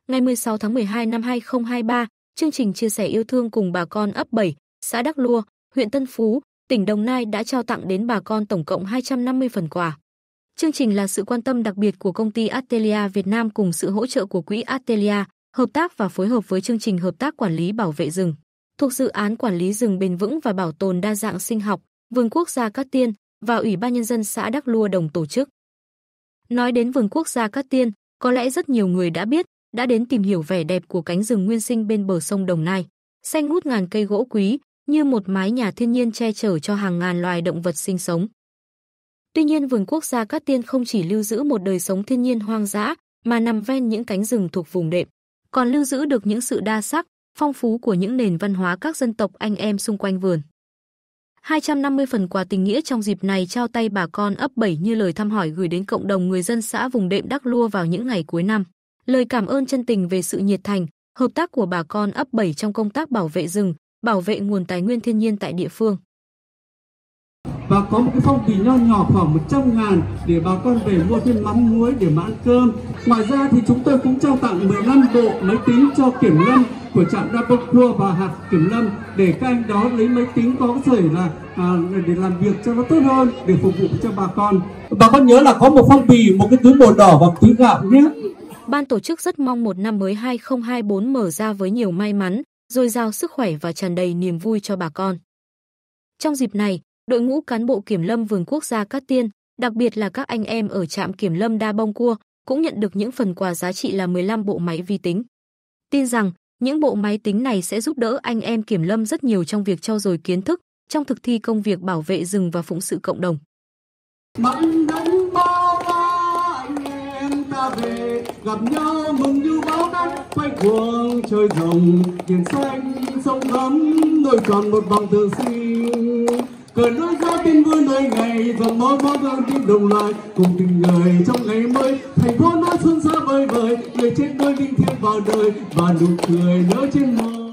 Ngày 16 tháng 12 năm 2023, chương trình chia sẻ yêu thương cùng bà con ấp 7, xã Đắc Lua, huyện Tân Phú, tỉnh Đồng Nai đã trao tặng đến bà con tổng cộng 250 phần quà. Chương trình là sự quan tâm đặc biệt của công ty Artelia Việt Nam cùng sự hỗ trợ của quỹ Artelia, hợp tác và phối hợp với chương trình hợp tác quản lý bảo vệ rừng thuộc dự án quản lý rừng bền vững và bảo tồn đa dạng sinh học, Vườn Quốc gia Cát Tiên và Ủy ban Nhân dân xã Đắc Lua đồng tổ chức. Nói đến Vườn Quốc gia Cát Tiên, có lẽ rất nhiều người đã biết, đã đến tìm hiểu vẻ đẹp của cánh rừng nguyên sinh bên bờ sông Đồng Nai, xanh ngút ngàn cây gỗ quý, như một mái nhà thiên nhiên che chở cho hàng ngàn loài động vật sinh sống. Tuy nhiên, Vườn Quốc gia Cát Tiên không chỉ lưu giữ một đời sống thiên nhiên hoang dã, mà nằm ven những cánh rừng thuộc vùng đệm, còn lưu giữ được những sự đa sắc, phong phú của những nền văn hóa các dân tộc anh em xung quanh vườn. 250 phần quà tình nghĩa trong dịp này trao tay bà con ấp 7 như lời thăm hỏi gửi đến cộng đồng người dân xã vùng đệm Đắc Lua vào những ngày cuối năm. Lời cảm ơn chân tình về sự nhiệt thành, hợp tác của bà con ấp 7 trong công tác bảo vệ rừng, bảo vệ nguồn tài nguyên thiên nhiên tại địa phương. Và có một cái phong bì nho nhỏ khoảng 100.000 để bà con về mua thêm mắm muối để mà ăn cơm. Ngoài ra thì chúng tôi cũng trao tặng 15 bộ máy tính cho kiểm lâm của trạm Đa Bông Cua và hạt kiểm lâm để các anh đó lấy máy tính có thể là để làm việc cho nó tốt hơn, để phục vụ cho bà con. Bà con nhớ là có một phong bì, một cái túi màu đỏ và túi gạo nhé. Ban tổ chức rất mong một năm mới 2024 mở ra với nhiều may mắn, dồi dào sức khỏe và tràn đầy niềm vui cho bà con. Trong dịp này, đội ngũ cán bộ kiểm lâm Vườn Quốc gia Cát Tiên, đặc biệt là các anh em ở trạm kiểm lâm Đa Bông Cua, cũng nhận được những phần quà giá trị là 15 bộ máy vi tính. Tin rằng, những bộ máy tính này sẽ giúp đỡ anh em kiểm lâm rất nhiều trong việc trau dồi kiến thức, trong thực thi công việc bảo vệ rừng và phụng sự cộng đồng. Mặn đắng bao la anh em ta về, gặp nhau mừng như báo đất, quay cuồng trời rồng, biển xanh sông thắm, nổi tròn một vòng tự sinh. Cờ nói ra tin vui nơi ngày, dòng máu máu vang tim đồng loài, cùng tình người trong ngày mới. Thành phố nói xuân xa vời vời, người chết đôi linh thiêng vào đời, và nụ cười nở trên môi.